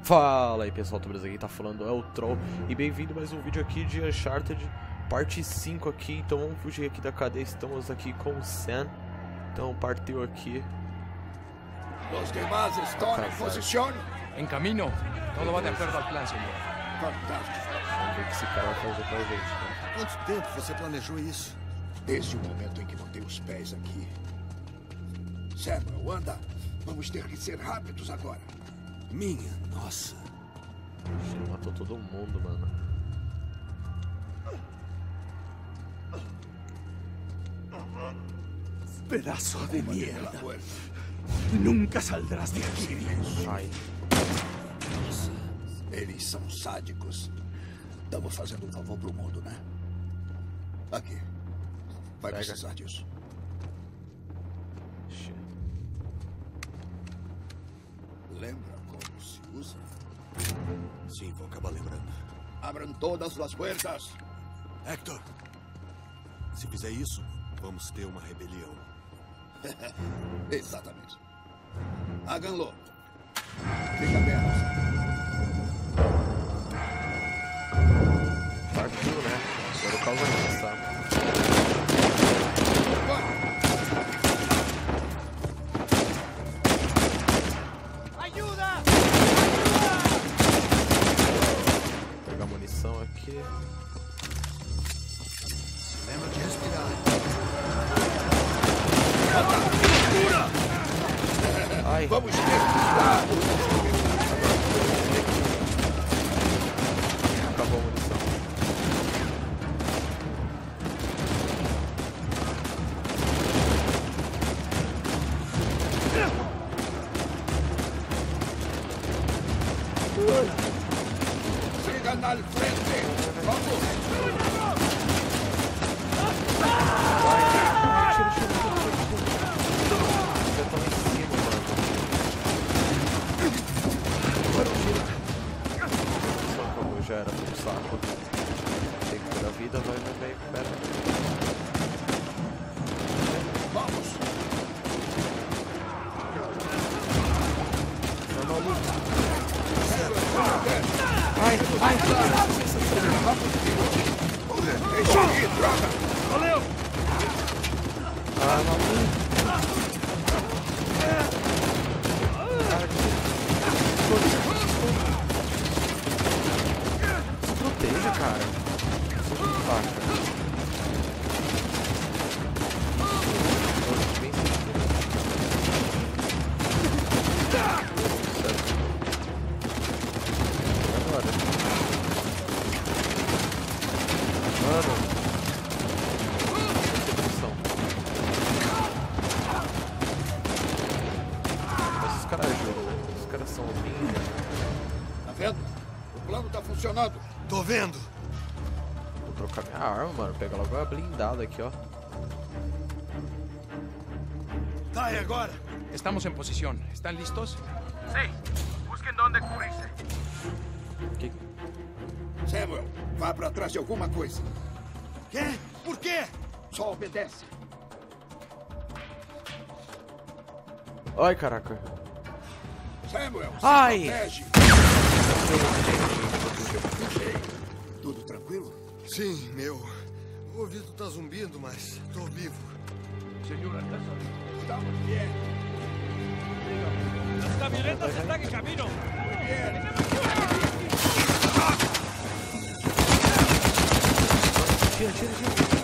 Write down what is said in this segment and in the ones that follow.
Fala aí pessoal, tô aqui, tá falando é o Troll e bem-vindo a mais um vídeo aqui de Uncharted parte 5 aqui. Então vamos fugir aqui da cadeia, estamos aqui com o Sam. Então partiu aqui. Los demás están en posición. En camino. Todo va de acuerdo al plan, señor. Fantástico. Vamos ver o que esse cara vai fazer com a gente, né? Quanto tempo você planejou isso? Desde o momento em que botei os pés aqui. Samuel, anda. Vamos ter que ser rápidos agora. Minha nossa. Ele matou todo mundo, mano. Pedaço de Pela mierda. puerta. Nunca saldrás de aquí. Ai, Nossa, eles são sádicos. Estamos fazendo um favor pro mundo, né? Aqui. Vai Pega. precisar disso. shit. Lembra como se usa? Sim, vou acabar lembrando. Abram todas as puertas. Hector, se fizer isso, vamos ter uma rebelião. Exatamente. Háganlo. Fica aberto. Partiu, né? Agora o caos vai começar. Vou pegar munição aqui. Lembra de respirar. Ai, Vamos ter que estar. acabou a munição. Sigan al frente. Vamos. Já tô lá em cima, mano. Só como já era pro saco. Tem que ter a vida, vai, pera. Vamos. Tá maluco? Ai. Deixa eu ir, droga. Ah, maluco. Cara, se proteja, cara. Sou de faca. Bem seguro. Certo. Agora. Mano. Esses caras ajudam, né? Os caras são lindos. Tá vendo? O plano tá funcionando. Tô vendo. Vou trocar minha arma, mano. Pega logo a blindada aqui, ó. Tá, e agora? Estamos en posición. ¿Están listos? Sí, busquen dónde cubrirse. Que... Samuel, vá pra trás de alguma coisa. Quê? Por quê? Só obedece. Ai, caraca. Samuel, se Ai! protege. Tudo tranquilo? Sim, meu. O ouvido tá zumbindo, mas tô vivo. Señor, Estamos bien. Las camionetas están en camino. Muy bien. Tira.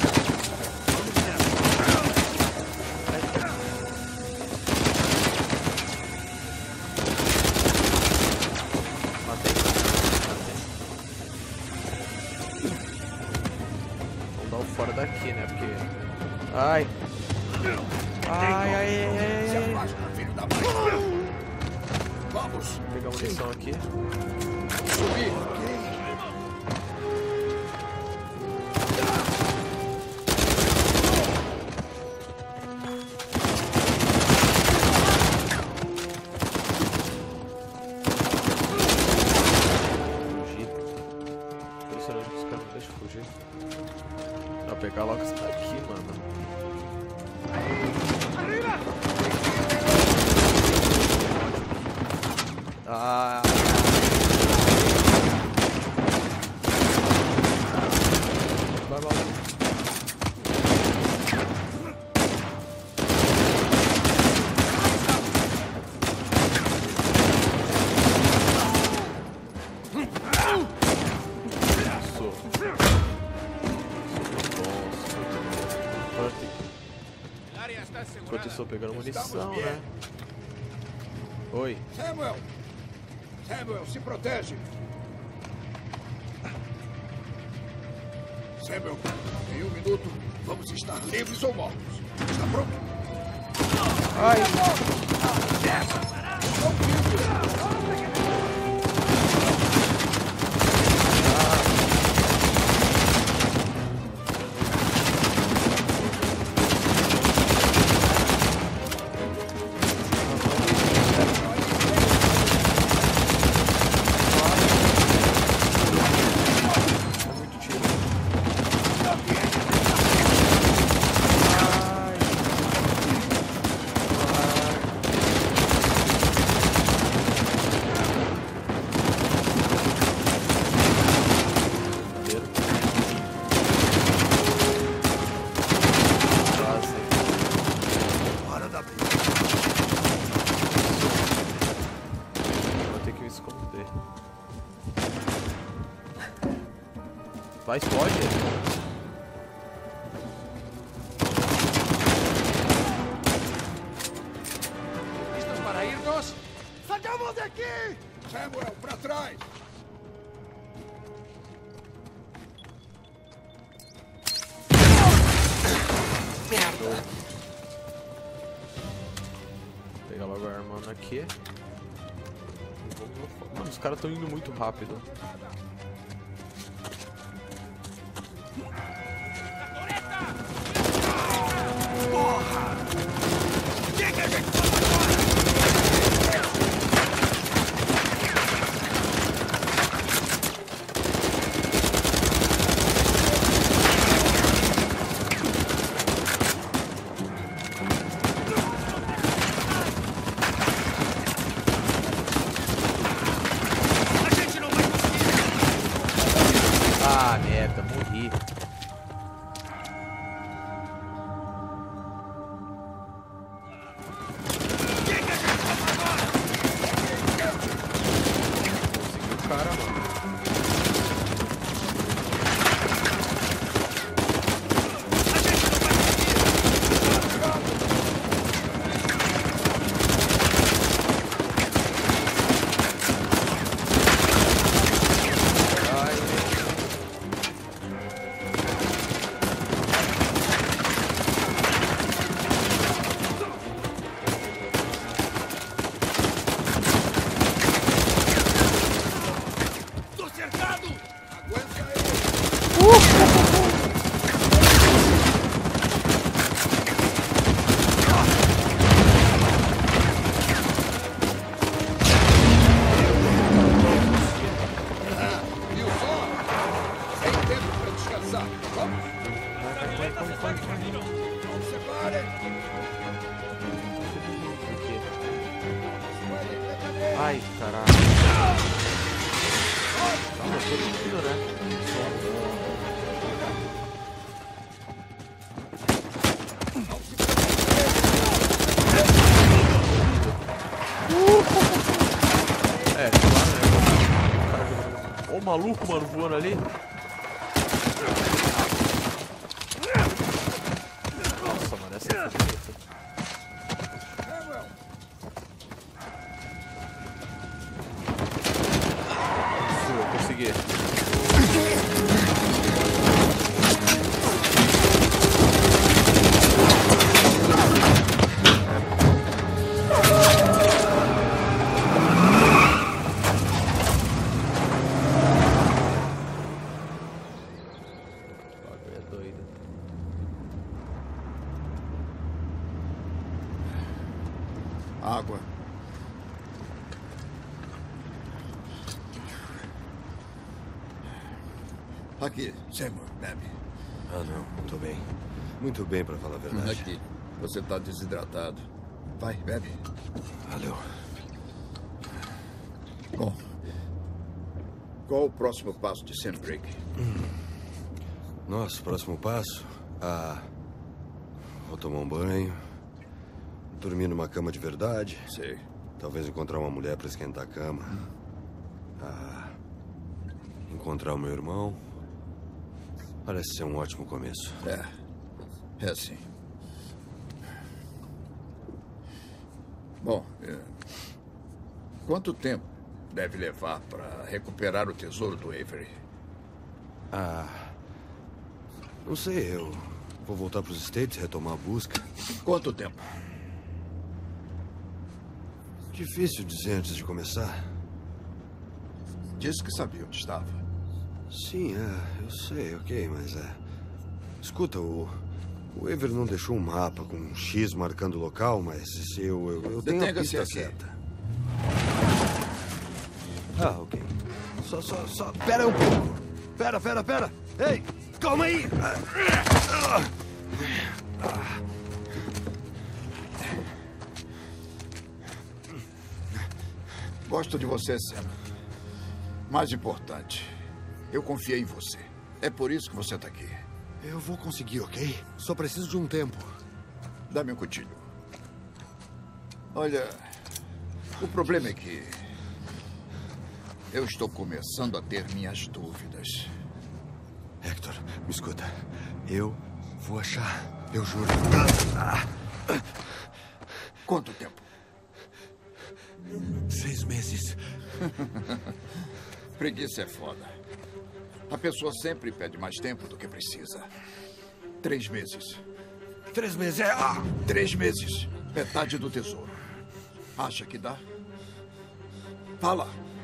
Matei. Vamos dar o fora daqui, né? Porque... Ai. Se afasta, filho da mãe. Vamos. Vou pegar munição aqui. Subir. Fugir. Impressionante que os caras não deixam fugir. Vou pegar logo isso daqui, mano. Ah. agora tem que... Enquanto eu estou pegando munição, né? Oi. Samuel! Samuel, se protege! Samuel, em 1 minuto, vamos estar livres ou mortos. Está pronto? Ai! Vai, explode. ¿Listos para irnos? Sacamos daqui! Samuel, para trás! Merda! Vou pegar logo a arma aqui. Mano, os caras estão indo muito rápido. Ah, merda, morri. Consegui o cara, mano. Ai, caralho. Calma, eu tô limpando, né? É, claro, né? Ó o maluco, mano, voando ali. Nossa, mano, essa é bonita. Consegui. O bagulho é doido. Água. Aqui, Samuel, bebe. Ah, não. Tô bem. Muito bem, pra falar a verdade. Aqui. Você tá desidratado. Vai, bebe. Valeu. Bom. Qual o próximo passo de Sam Drake? Nosso próximo passo? Vou tomar um banho. Dormir numa cama de verdade. Sei. Talvez encontrar uma mulher pra esquentar a cama. Encontrar o meu irmão. Parece ser um ótimo começo. É. É assim. Bom, quanto tempo deve levar para recuperar o tesouro do Avery? Não sei, eu vou voltar para os States, retomar a busca. Quanto tempo? Difícil dizer antes de começar. Disse que sabia onde estava. Sim, eu sei, ok, mas escuta, o Avery não deixou um mapa com um X marcando o local, mas eu tenho a pista certa. Ok. Só... Pera um pouco. Pera. Ei, calma aí. Gosto de você, Sam. Mais importante, eu confiei em você. É por isso que você está aqui. Eu vou conseguir, ok? Só preciso de um tempo. Dá-me um cutilho. Olha, o problema é que eu estou começando a ter minhas dúvidas. Hector, me escuta. Eu vou achar. Eu juro. Quanto tempo? 6 meses. Preguiça é foda. A pessoa sempre pede mais tempo do que precisa. 3 meses. 3 meses 3 meses. Metade do tesouro. Acha que dá? Fala.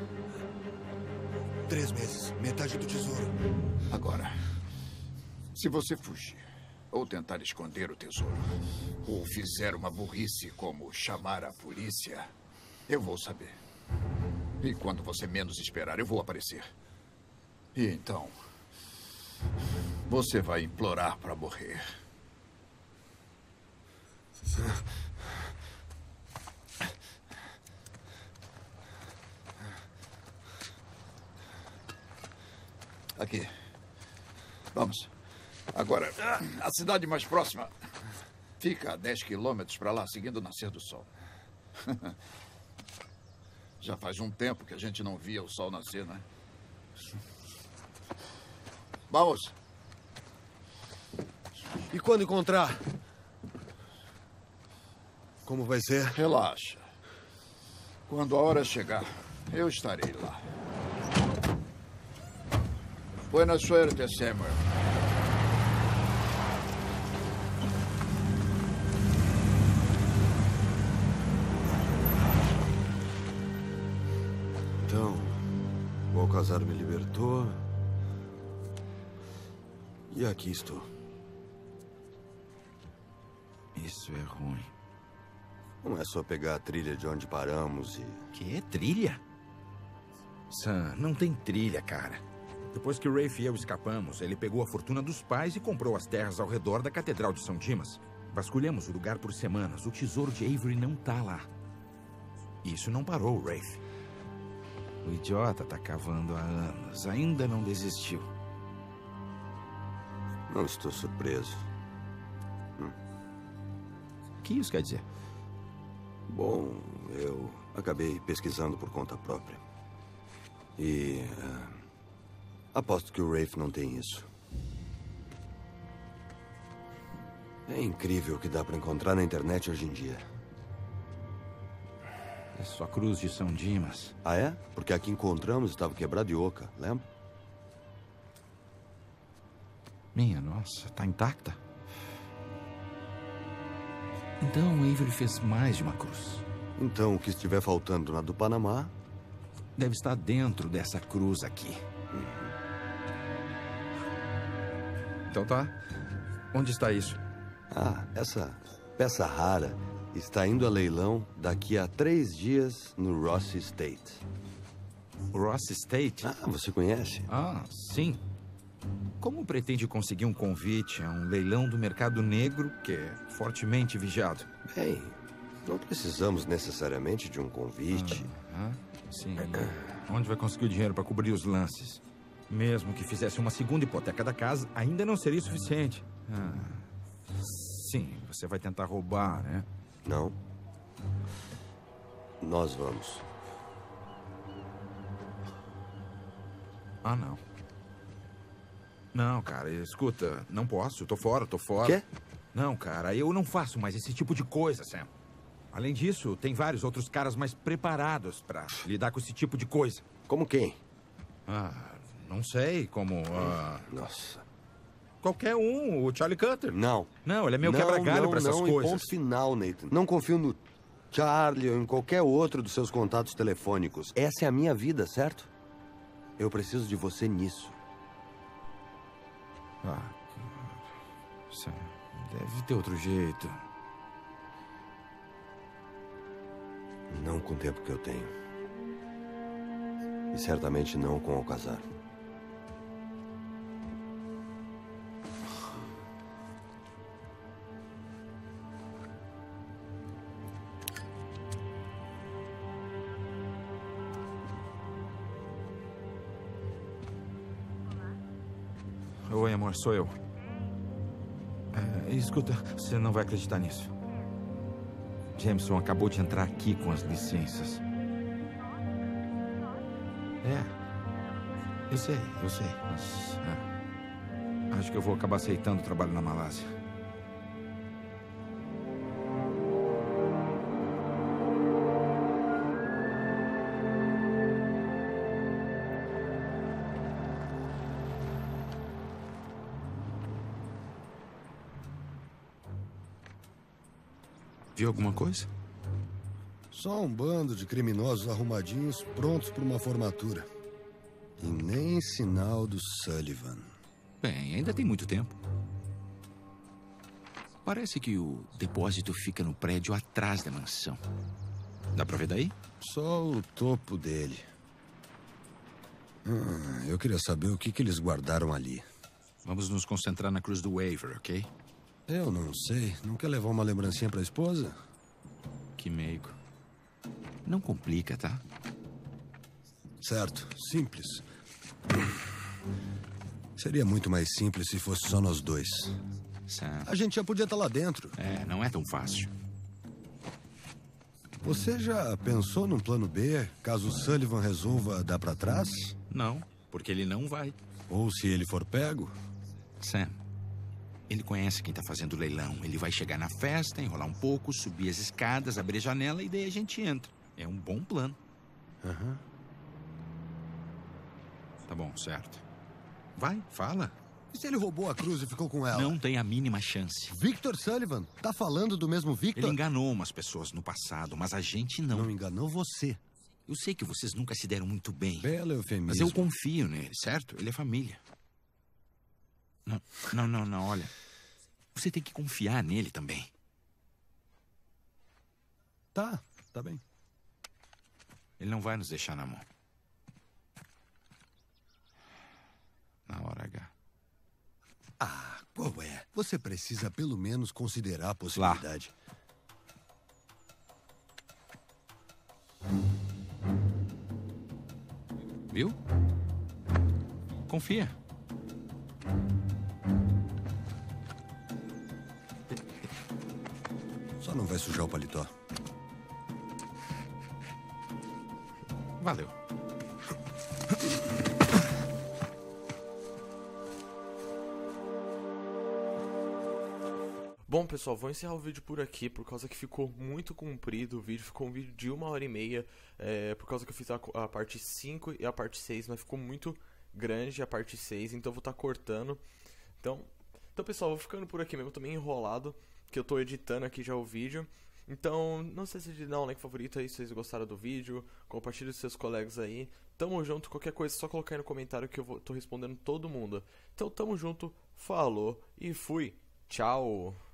3 meses. Metade do tesouro. Agora, se você fugir, ou tentar esconder o tesouro, ou fizer uma burrice como chamar a polícia, eu vou saber. E quando você menos esperar, eu vou aparecer. E então, você vai implorar para morrer. Aqui. Vamos. Agora, a cidade mais próxima fica a 10 quilômetros para lá, seguindo o nascer do sol. Já faz um tempo que a gente não via o sol nascer, né? Vamos. E quando encontrar? Como vai ser? Relaxa. Quando a hora chegar, eu estarei lá. Buena suerte, Samuel. Então, o Alcazar me libertou. E aqui estou. Isso é ruim. Não é só pegar a trilha de onde paramos e... Que é trilha? Sam, não tem trilha, cara. Depois que o Rafe e eu escapamos, ele pegou a fortuna dos pais e comprou as terras ao redor da Catedral de São Dimas. Vasculhamos o lugar por semanas. O tesouro de Avery não tá lá. Isso não parou o Rafe. O idiota tá cavando há anos. Ainda não desistiu. Não estou surpreso. O que isso quer dizer? Bom, eu acabei pesquisando por conta própria. E... aposto que o Rafe não tem isso. É incrível o que dá para encontrar na internet hoje em dia. É só a cruz de São Dimas. Ah, é? Porque a que encontramos estava quebrada e oca, lembra? Minha nossa, tá intacta? Então o Avery fez mais de uma cruz. Então, o que estiver faltando na do Panamá... deve estar dentro dessa cruz aqui. Então tá. Onde está isso? Essa peça rara está indo a leilão daqui a 3 dias no Ross Estate. Ross Estate? Você conhece? Sim. Como pretende conseguir um convite a um leilão do mercado negro que é fortemente vigiado? Bem, não precisamos necessariamente de um convite. Sim. Onde vai conseguir o dinheiro para cobrir os lances? Mesmo que fizesse uma segunda hipoteca da casa, ainda não seria suficiente. Sim, você vai tentar roubar, né? Não. Nós vamos. Não. Não, cara, escuta, não posso, tô fora. Quê? Não, cara, eu não faço mais esse tipo de coisa, Sam. Além disso, tem vários outros caras mais preparados pra lidar com esse tipo de coisa. Como quem? Não sei, como... Nossa. Qualquer um, o Charlie Cutter. Não. Não, ele é meu quebra-galho pra essas não, coisas. Ponto final, Nathan. Não confio no Charlie ou em qualquer outro dos seus contatos telefônicos. Essa é a minha vida, certo? Eu preciso de você nisso. Sam, deve ter outro jeito. Não com o tempo que eu tenho. E certamente não com Alcazar. Oi, amor, sou eu. Escuta, você não vai acreditar nisso. Jameson acabou de entrar aqui com as licenças. Eu sei, mas... acho que eu vou acabar aceitando o trabalho na Malásia. Viu alguma coisa? Só um bando de criminosos arrumadinhos prontos para uma formatura. E nem sinal do Sullivan. Bem, ainda tem muito tempo. Parece que o depósito fica no prédio atrás da mansão. Dá pra ver daí? Só o topo dele. Eu queria saber o que eles guardaram ali. Vamos nos concentrar na cruz do Waver, ok? Eu não sei. Não quer levar uma lembrancinha pra esposa? Que meigo. Não complica, tá? Certo. Simples. Seria muito mais simples se fosse só nós dois. Sam. A gente já podia estar lá dentro. Não é tão fácil. Você já pensou num plano B, caso o Sullivan resolva dar pra trás? Não, porque ele não vai. Ou se ele for pego? Sam, ele conhece quem tá fazendo o leilão. Ele vai chegar na festa, enrolar um pouco, subir as escadas, abrir a janela e daí a gente entra. É um bom plano. Tá bom, certo. Vai, fala. E se ele roubou a cruz e ficou com ela? Não tem a mínima chance. Victor Sullivan? Tá falando do mesmo Victor? Ele enganou umas pessoas no passado, mas a gente não. Não enganou você. Eu sei que vocês nunca se deram muito bem. Belo eufemismo. Mas eu confio nele, certo? Ele é família. Não, olha. Você tem que confiar nele também. Tá bem. Ele não vai nos deixar na mão. Na hora H. Qual é? Você precisa pelo menos considerar a possibilidade. Viu? Confia. Só não vai sujar o paletó. Valeu. Bom, pessoal, vou encerrar o vídeo por aqui, por causa que ficou muito comprido o vídeo, ficou um vídeo de 1h30, por causa que eu fiz a parte 5 e a parte 6, mas ficou muito grande a parte 6, então eu vou estar cortando. Então, pessoal, vou ficando por aqui mesmo, tô meio enrolado, que eu tô editando aqui já o vídeo. Então, não sei se de dar um like favorito aí, se vocês gostaram do vídeo, compartilhe com seus colegas aí. Tamo junto, qualquer coisa é só colocar aí no comentário que eu tô respondendo todo mundo. Então, tamo junto, falou e fui, tchau!